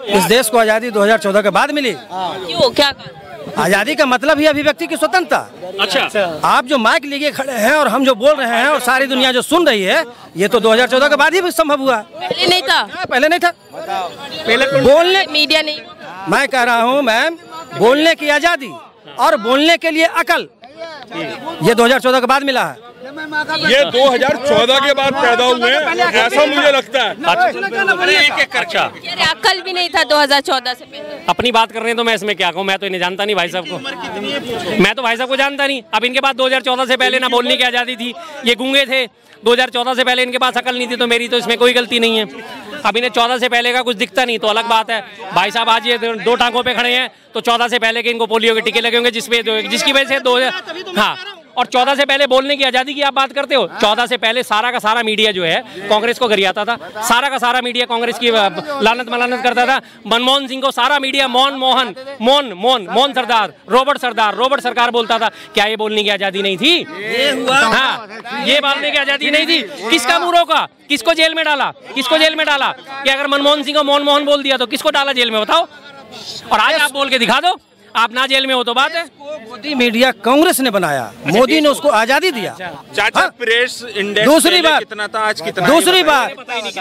इस देश को आज़ादी 2014 के बाद मिली। क्यों, क्या कारण? आज़ादी का मतलब ही अभिव्यक्ति की स्वतंत्रता। अच्छा, आप जो माइक लिए खड़े हैं और हम जो बोल रहे हैं और सारी दुनिया जो सुन रही है, ये तो 2014 के बाद ही संभव हुआ। पहले नहीं था? पहले नहीं था। पहले बोलने, मीडिया नहीं। मैं कह रहा हूँ मैम, बोलने की आज़ादी और बोलने के लिए अकल, ये 2014 के बाद मिला है। ये 2014 के बाद पैदा हुए हैं, ऐसा मुझे लगता है। अच्छा, अरे अक्ल भी नहीं था 2014 से पहले। अपनी बात कर रहे हैं तो मैं इसमें क्या कहूँ, मैं तो इन्हें जानता नहीं भाई साहब को, मैं तो भाई साहब को जानता नहीं। अब इनके पास 2014 से पहले ना बोलने की आज़ादी थी, ये गूंगे थे। 2014 से पहले इनके पास अकल नहीं थी, तो मेरी तो इसमें कोई गलती नहीं है। अब इन्हें 14 से पहले का कुछ दिखता नहीं तो अलग बात है। भाई साहब आज ये दो टांगों पे खड़े हैं, तो 14 से पहले के इनको पोलियो के टीके लगे होंगे, जिसकी वजह से हाँ। और 14 से पहले बोलने की आज़ादी की आप बात करते हो। 14 से पहले सारा का सारा मीडिया जो है कांग्रेस को गरियाता था, सारा का सारा मीडिया कांग्रेस की लानत मलानत करता था। मनमोहन सिंह को सारा मीडिया मोहन सरदार, रोबर्ट सरकार बोलता था। क्या ये बोलने की आज़ादी नहीं थी? हाँ, ये बोलने की आज़ादी नहीं थी। किसका मुंह रोका? किसको जेल में डाला? कि अगर मनमोहन सिंह को मोहन बोल दिया तो किसको डाला जेल में, बताओ। और आज आप बोल के दिखा दो, आप ना जेल में हो तो बात है। मोदी मीडिया कांग्रेस ने बनाया, मोदी ने उसको आजादी दिया। चाचा, प्रेस इंडेक्स दूसरी बात कितना था, आज कितना? दूसरी बात,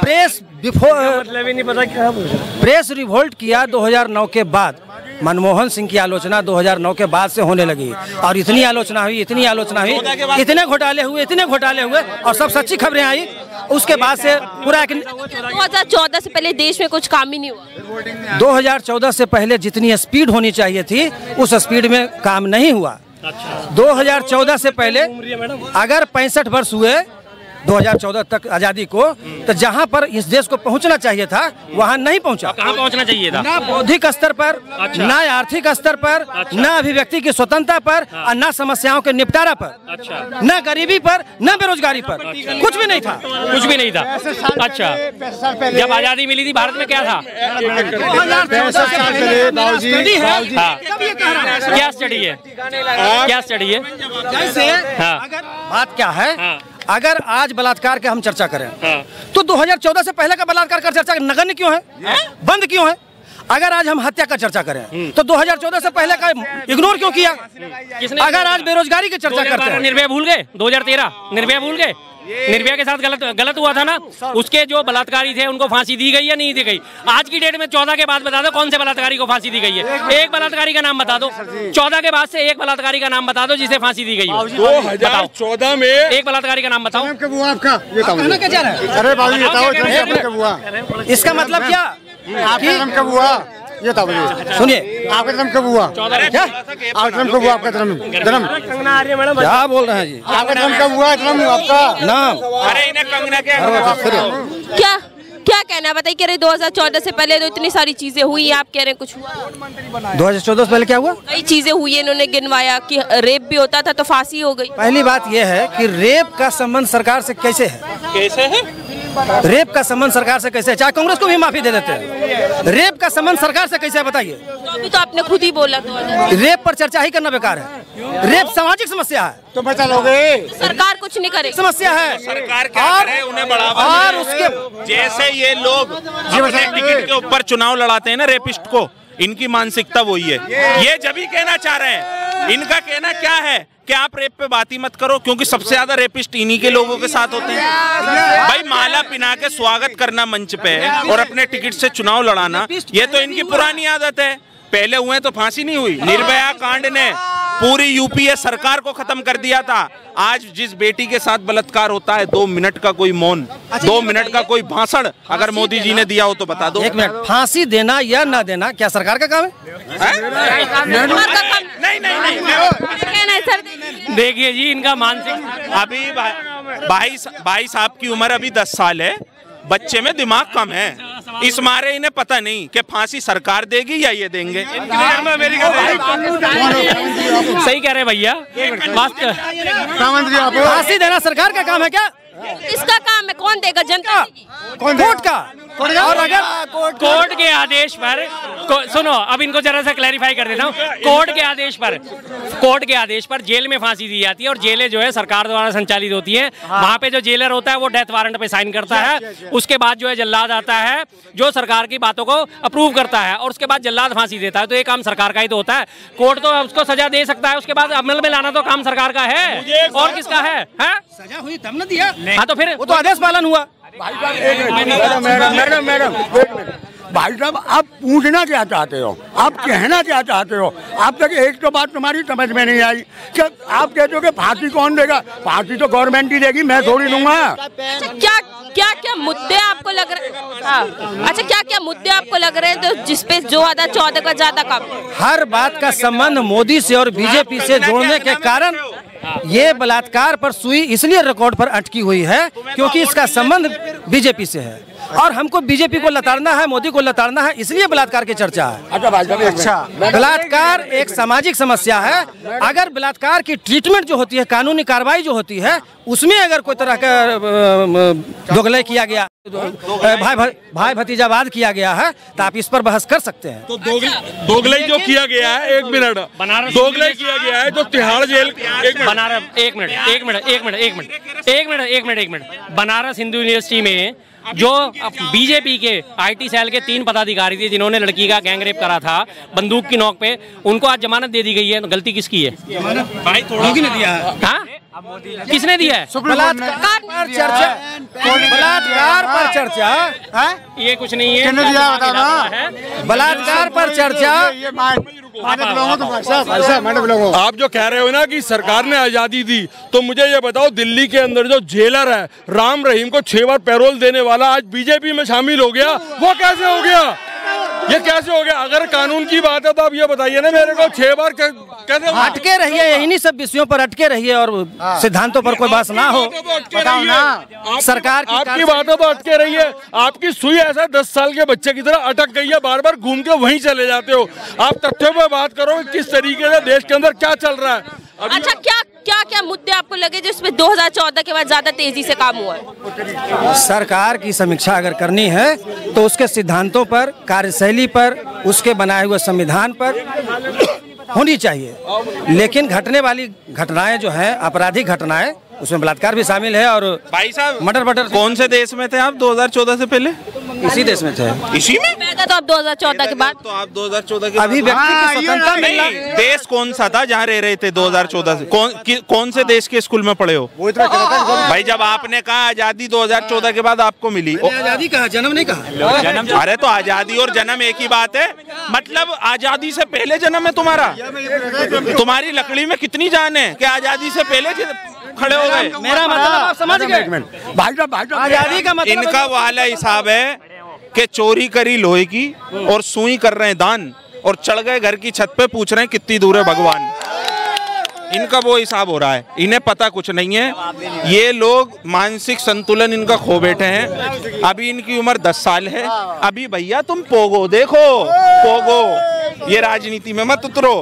प्रेस रिवोल्ट किया 2009 के बाद। मनमोहन सिंह की आलोचना 2009 के बाद से होने लगी और इतनी आलोचना हुई, इतने घोटाले हुए और सब सच्ची खबरें आई। उसके बाद से पूरा 2014 से पहले देश में कुछ काम ही नहीं हुआ। 2014 से पहले जितनी स्पीड होनी चाहिए थी उस स्पीड में काम नहीं हुआ। 2014 से पहले अगर 65 वर्ष हुए 2014 तक आजादी को, तो जहां पर इस देश को पहुंचना चाहिए था वहां नहीं पहुंचा। कहां पहुंचना चाहिए था? ना बौद्धिक स्तर पर, ना आर्थिक स्तर पर, ना अभिव्यक्ति की स्वतंत्रता पर, और ना समस्याओं के निपटारा पर, ना गरीबी पर, ना बेरोजगारी पर, कुछ भी नहीं था। अच्छा, जब आजादी मिली थी भारत में क्या था? क्या स्टडी है? बात क्या है, अगर आज बलात्कार के हम चर्चा करें तो 2014 से पहले का बलात्कार का चर्चा नगण्य क्यों है, बंद क्यों है? अगर आज हम हत्या का चर्चा करें तो 2014 से पहले का इग्नोर क्यों किया? अगर आज बेरोजगारी की चर्चा करते हैं, निर्भया भूल गए? 2013 निर्भया भूल गए? निर्भया के साथ गलत हुआ था ना, उसके जो बलात्कारी थे उनको फांसी दी गई या नहीं दी गई? आज की डेट में 14 के बाद बता दो कौन से बलात्कारी को फांसी दी गई है? एक बलात्कारी का नाम बता दो। 14 के बाद से एक बलात्कारी का नाम बता दो जिसे फांसी दी गई हो। 2014 में एक बलात्कारी का नाम बताओ। इसका मतलब क्या? आपका जन्म कब हुआ ये था? सुनिए, आपका जन्म कब हुआ? क्या आपका जन्म कब हुआ? आपका जन्म क्या बोल रहे हैं जी? आपका जन्म कब हुआ? जन्म आपका नाम? अरे इन्हें कंगना क्या क्या कहना बताइए। कह रहे 2014 से पहले तो इतनी सारी चीजें हुई, आप कह रहे हैं कुछ हुआ? 2014 से पहले क्या हुआ? कई चीजें हुई, इन्होंने गिनवाया कि रेप भी होता था तो फांसी हो गई। पहली बात यह है कि रेप का संबंध सरकार से कैसे है? रेप का संबंध सरकार से कैसे है? चाहे कांग्रेस को भी माफी दे देते हैं, रेप का संबंध सरकार से कैसे है बताइए? तो अभी तो आपने खुद ही बोला रेप पर चर्चा ही करना बेकार है। रेप सामाजिक समस्या है, तो बचा लोगे। सरकार कुछ नहीं करेगी, समस्या है। सरकार क्या करे, उन्हें बढ़ावा और उसके जैसे ये लोग अपने टिकट के ऊपर चुनाव लड़ाते हैं ना रेपिस्ट को, इनकी मानसिकता वही है। ये जब ही कहना चाह रहे हैं, इनका कहना क्या है कि आप रेप पे बात ही मत करो, क्योंकि सबसे ज्यादा रेपिस्ट इन्हीं के लोगों के साथ होते हैं। भाई माला पिना के स्वागत करना मंच पे और अपने टिकट से चुनाव लड़ाना, ये तो इनकी पुरानी आदत है। पहले हुए तो फांसी नहीं हुई। निर्भया कांड ने पूरी यूपीए सरकार को खत्म कर दिया था। आज जिस बेटी के साथ बलात्कार होता है, 2 मिनट का कोई मौन, 2 मिनट का कोई भाषण अगर मोदी जी ने दिया हो तो बता दो। 1 मिनट, फांसी देना या ना देना क्या सरकार का काम है? नहीं। देखिए जी, इनका मानसिक, अभी भाई साहब की उम्र अभी 10 साल है, बच्चे में दिमाग कम है, इस मारे इन्हें पता नहीं कि फांसी सरकार देगी या ये देंगे। सही कह रहे भैया, फांसी देना सरकार का काम है क्या? इसका काम है, कौन देगा? जनता। कोर्ट का और अगर कोर्ट के आदेश पर सुनो, अब इनको जरा सा क्लैरिफाई कर देता हूँ। कोर्ट के आदेश पर जेल में फांसी दी जाती है और जेलें जो है सरकार द्वारा संचालित होती हैं। वहाँ पे जो जेलर होता है वो डेथ वारंट पे साइन करता है। उसके बाद जो है जल्लाद आता है जो सरकार की बातों को अप्रूव करता है और उसके बाद जल्लाद फांसी देता है। तो ये काम सरकार का ही तो होता है। कोर्ट तो उसको सजा दे सकता है, उसके बाद अमल में लाना तो काम सरकार का है और किसका है? सजा हुई तब न दिया। हाँ तो फिर वो तो आदेश पालन हुआ। मैडम भाई साहब, आप पूछना क्या चाहते हो, आप कहना क्या चाहते हो? आप तक एक तो बात तुम्हारी समझ में नहीं आई कि आप कहते हो कि फांसी कौन देगा? फांसी तो गवर्नमेंट ही देगी, मैं थोड़ी दूंगा। क्या मुद्दे आपको लग रहे हैं? हाँ। अच्छा, क्या मुद्दे आपको लग रहे हैं तो जिसपे 2014 का ज्यादा काम? हर बात का संबंध मोदी से और बीजेपी से जोड़ने के कारण ये बलात्कार पर सुई इसलिए रिकॉर्ड पर अटकी हुई है क्योंकि इसका संबंध बीजेपी से है और हमको बीजेपी को लताड़ना है, मोदी को लताड़ना है, इसलिए बलात्कार की चर्चा है। अच्छा, बलात्कार एक सामाजिक समस्या है। अगर बलात्कार की ट्रीटमेंट जो होती है, कानूनी कार्रवाई जो होती है, उसमें अगर कोई तरह का दोगलाई किया गया, भाई भतीजावाद किया गया है, तो आप इस पर बहस कर सकते हैं। तो दोगलाई जो किया गया है, एक मिनट, दोगलाई किया गया है जो तिहाड़ जेल, एक मिनट, बनारस हिंदू यूनिवर्सिटी में जो बीजेपी के आईटी सेल के 3 पदाधिकारी थे जिन्होंने लड़की का गैंगरेप करा था बंदूक की नोक पे, उनको आज जमानत दे दी गई है। तो गलती किसकी है? भाई मोदी ने दिया है। हाँ, किसने दिया है? बलात्कार पर चर्चा ये कुछ नहीं है। बलात्कार पर चर्चा। आप जो कह रहे हो ना कि सरकार ने आजादी दी, तो मुझे ये बताओ, दिल्ली के अंदर जो जेलर है राम रहीम को 6 बार पैरोल देने वाला आज बीजेपी में शामिल हो गया, वो कैसे हो गया? ये कैसे हो गया? अगर कानून की बात है तो आप ये बताइए ना मेरे को, 6 बार कैसे? अटके रहिए, इन्हीं सब विषयों पर अटके रहिए और सिद्धांतों पर कोई बात ना हो। बताओ ना, सरकार की आपकी बातों तो अटके रहिए। आपकी सुई ऐसा 10 साल के बच्चे की तरह अटक गई है, बार बार घूम के वहीं चले जाते हो। आप तथ्यों पर बात करो, किस तरीके से देश के अंदर क्या चल रहा है। अच्छा, क्या मुद्दे आपको लगे जिसमें 2014 के बाद ज्यादा तेजी से काम हुआ है? सरकार की समीक्षा अगर करनी है तो उसके सिद्धांतों पर, कार्यशैली पर, उसके बनाए हुए संविधान पर होनी चाहिए। लेकिन घटने वाली घटनाएं जो हैं, आपराधिक घटनाएं, उसमें बलात्कार भी शामिल है। और भाई साहब, मर्डर कौन से देश में थे आप 2014 से पहले? इसी देश में थे। इसी में पैदा तो आप 2014 के बाद? तो आप 2014 के अभी व्यक्ति की स्वतंत्रता मिला। देश कौन सा था जहाँ रह रहे थे 2014 से? कौन से देश के स्कूल में पढ़े हो? भाई जब आपने कहा आजादी 2014 के बाद आपको मिली, आजादी कहा, जन्म नहीं कहा। अरे तो आजादी और जन्म एक ही बात है। मतलब आजादी से पहले जन्म है तुम्हारा? तुम्हारी लकड़ी में कितनी जान है कि आजादी से पहले खड़े हो गए? मेरा मतलब आप समझ गए। आजादी का मतलब इनका वाला हिसाब है कि चोरी करी लोहे की और सुई कर रहे हैं दान, और चढ़ गए घर की छत पे, पूछ रहे हैं कितनी दूर है भगवान। इनका वो हिसाब हो रहा है, इन्हें पता कुछ नहीं है। ये लोग मानसिक संतुलन इनका खो बैठे हैं। अभी इनकी उम्र 10 साल है। अभी भैया तुम पोगो देखो, पोगो, ये राजनीति में मत उतरो।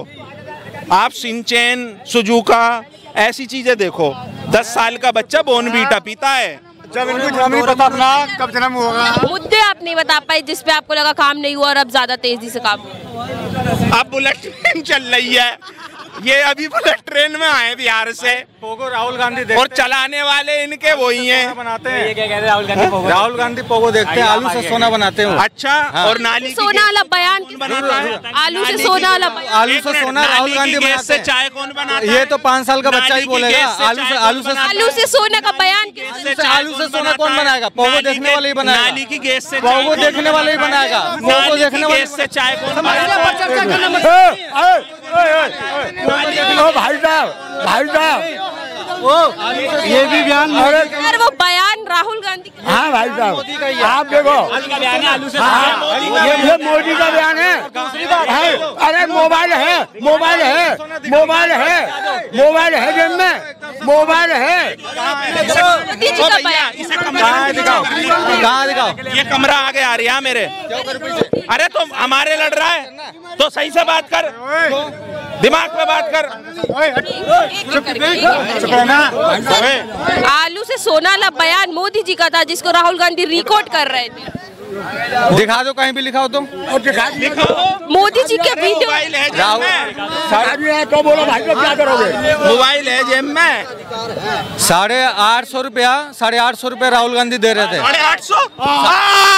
आप सिंचैन, सुजुका, ऐसी चीजें देखो। 10 साल का बच्चा बोर्नवीटा पीता है। जब इनको जन्म नहीं पता अपना कब जन्म होगा। मुद्दे आप नहीं बता पाए जिसपे आपको लगा काम नहीं हुआ और अब ज्यादा तेजी से काम हुआ? अब बुलेट ट्रेन चल रही है, ये अभी बुलेट ट्रेन में आए बिहार से। पोगो राहुल गांधी और चलाने वाले इनके वही हैं। बनाते हैं। ये क्या कहते हैं? राहुल गांधी पोगो देखते हैं, आलू से सोना बनाते हैं। अच्छा, और नाली सोना वाला बयान बनाता है? आलू से सोना वाला बयान। आलू से सोना राहुल गांधी बनाते हैं। चाय कौन बनाता है? ये तो 5 साल का बच्चा ही बोलेगा। आलू से सोने का बयान आलू से सोना कौन बनाएगा? पोगो देखने वाले ही बनाएगा। नाली की गैस से पोगो देखने वाले ही बनाएगा। पोगो देखने वाले से चाय कौन बनाएगा? भाई साहब, ये भी बयान। यार वो बयान राहुल गांधी। हाँ भाई साहब, आप देखो, ये मोदी का बयान है। अरे मोबाइल है, मोबाइल है, मोबाइल है, मोबाइल है जेब में, मोबाइल है। कहाँ दिखाओ? ये कमरा आगे आ रही है मेरे। अरे तो हमारे लड़ रहा है तो सही से बात कर, दिमाग पे बात कर। आलू से सोना वाला बयान मोदी जी का था जिसको राहुल गांधी रिकॉर्ड कर रहे थे। दिखा दो, कहीं भी लिखा हो तुम। और दिखा मोदी जी के वीडियो मोबाइल है जेब राहुल में, तो बोलो भाई तो क्या करोगे? मोबाइल है जेब में। 850 रुपया, 850 रुपया राहुल गांधी दे रहे थे। 850।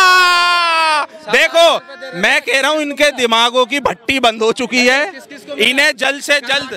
देखो मैं कह रहा हूँ इनके दिमागों की भट्टी बंद हो चुकी है। इन्हें जल्द से जल्द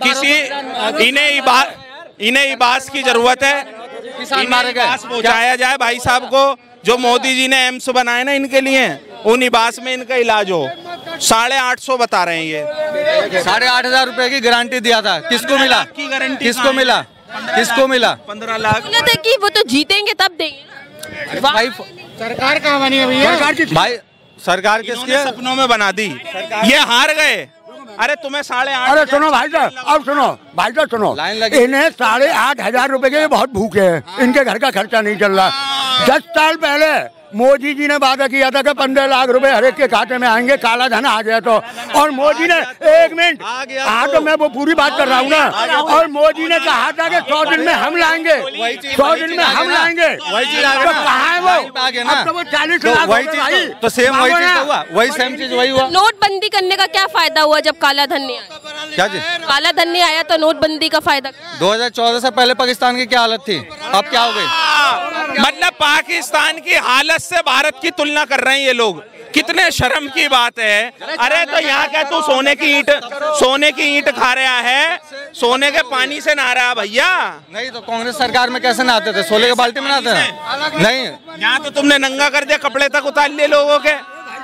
इन्हें इबास की जरूरत है। मारे इबास पहुँचाया जाए भाई साहब को। जो मोदी जी ने एम्स बनाए ना इनके लिए, उन इबास में इनका इलाज हो। 850 बता रहे हैं ये। 8,500 रुपए की गारंटी दिया था, किसको मिला? की गारंटी किसको मिला? किसको मिला? 15 लाख। बोला था कि वो तो जीतेंगे तब देंगे ना। भाई सरकार कहाँ बनी है भैया? सरकार की भाई सरकार किसकी है? सपनों में बना दी, ये हार गए। अरे तुम्हें 8,500। अरे सुनो भाई साहब, अब सुनो भाई साहब सुनो, लाइन लगी। इन्हें 8,500 रुपए के बहुत भूखे हैं। इनके घर का खर्चा नहीं चल रहा। 10 साल पहले मोदी जी ने वादा किया था कि 15 लाख रुपए हर एक के खाते में आएंगे, काला धन आ गया तो। और मोदी ने 1 मिनट, हाँ तो मैं वो पूरी बात कर रहा हूँ ना। और मोदी ने कहा था कि 100 दिन में हम लाएंगे, 100 दिन में हम लाएंगे। वही चीज आ तो गया कहाँ है वो? अब तो वो 40 लाख वही हो गए भाई। चीज तो सेम वही चीज तो हुआ, वही सेम चीज वही हुआ। नोटबंदी करने का क्या फायदा हुआ जब काला धन नहीं आया? क्या जी? काला धन नहीं आया तो नोटबंदी का फायदा? 2014 से पहले पाकिस्तान की क्या हालत थी, अब क्या हो गई? मतलब पाकिस्तान की हालत से भारत की तुलना कर रहे हैं ये लोग। कितने शर्म की बात है। अरे तो यहाँ क्या तू सोने की ईंट खा रहा है, सोने के पानी से नहा रहा है भैया। नहीं तो कांग्रेस सरकार में कैसे नहाते थे? सोले के बाल्टी में नहाते हैं? नहीं, यहाँ तो तुमने नंगा कर दिया, कपड़े तक उतार लिए लोगों के।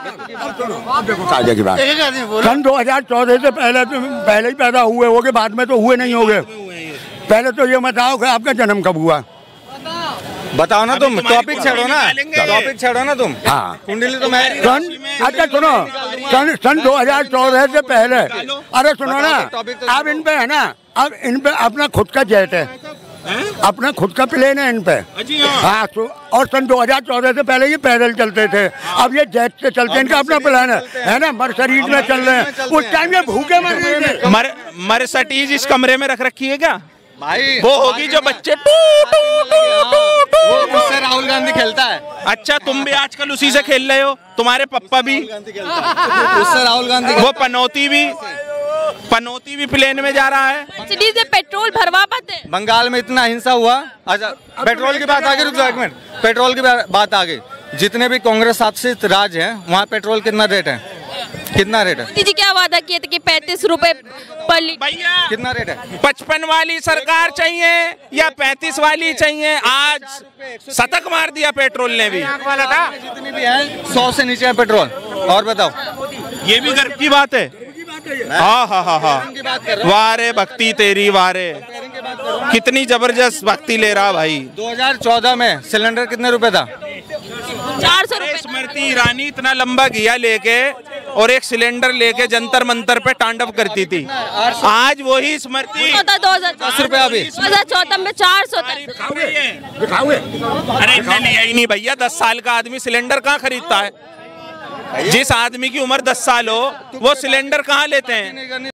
ताजे की बात, सन 2014 से पहले ही पैदा हुए होगे, बाद में तो हुए नहीं होगे। पहले तो ये बताओ कि आपका जन्म कब हुआ? बताओ ना तुम, टॉपिक छेड़ो ना, टॉपिक छेड़ो ना तुम। हाँ कुंडली तो मैं अच्छा सुनो, सन 2014 से पहले। अरे सुनो ना, अब इन पे है ना, अब इन पे अपना खुद का जेट है, अपना खुद का प्लेन है इन पे। हाँ और सन 2014 से पहले ये पैदल चलते थे, अब ये जेट से चलते हैं। इनका अपना प्लान है ना, मर्सिडीज में चल रहे हैं। उस टाइम ये भूखे मर रहे थे। मर्सिडीज इस कमरे में रख रखी है क्या भाई? वो होगी जो बच्चे उससे राहुल गांधी खेलता है। अच्छा तुम भी आजकल उसी से खेल रहे हो, तुम्हारे पप्पा भी उससे राहुल गांधी। वो पनौती भी प्लेन में जा रहा है। मर्सिडीज में पेट्रोल भरवा पाते हैं? बंगाल में इतना हिंसा हुआ। अच्छा पेट्रोल की बात आ गई, रुक जाओ 1 मिनट, पेट्रोल की बात आ गई। जितने भी कांग्रेस शासित राज्य हैं वहाँ पेट्रोल कितना रेट है? कितना रेट है? मोदी जी क्या वादा किए थे कि 35 रुपए पर लीटर? भैया कितना रेट है? 55 वाली सरकार चाहिए या 35 वाली चाहिए? आज शतक मार दिया पेट्रोल ने भी। जितनी भी है 100 से नीचे है पेट्रोल। और बताओ, ये भी गर्व की बात है। हाँ हाँ हाँ हाँ, वारे भक्ति तेरी वारे, कितनी जबरदस्त भक्ति ले रहा भाई। 2014 में सिलेंडर कितने रुपए था? 400 रुपए। स्मृति ईरानी इतना लंबा घिया लेके और एक सिलेंडर लेके जंतर मंतर पे तांडव करती थी। आज वही स्मृति 10 रुपए अभी 2014 में 400 था। अरे इतना लिया ही नहीं भैया। 10 साल का आदमी सिलेंडर कहाँ खरीदता है? जिस आदमी की उम्र 10 साल हो वो सिलेंडर कहाँ लेते हैं?